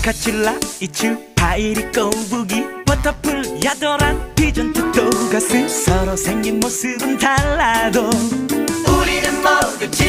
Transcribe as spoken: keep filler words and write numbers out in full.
카칠라, 이츄, 파이리, 꼬부기, 버터풀, 야도란, 피전트, 또가스. 서로 생긴 모습은 달라도 우리는 모두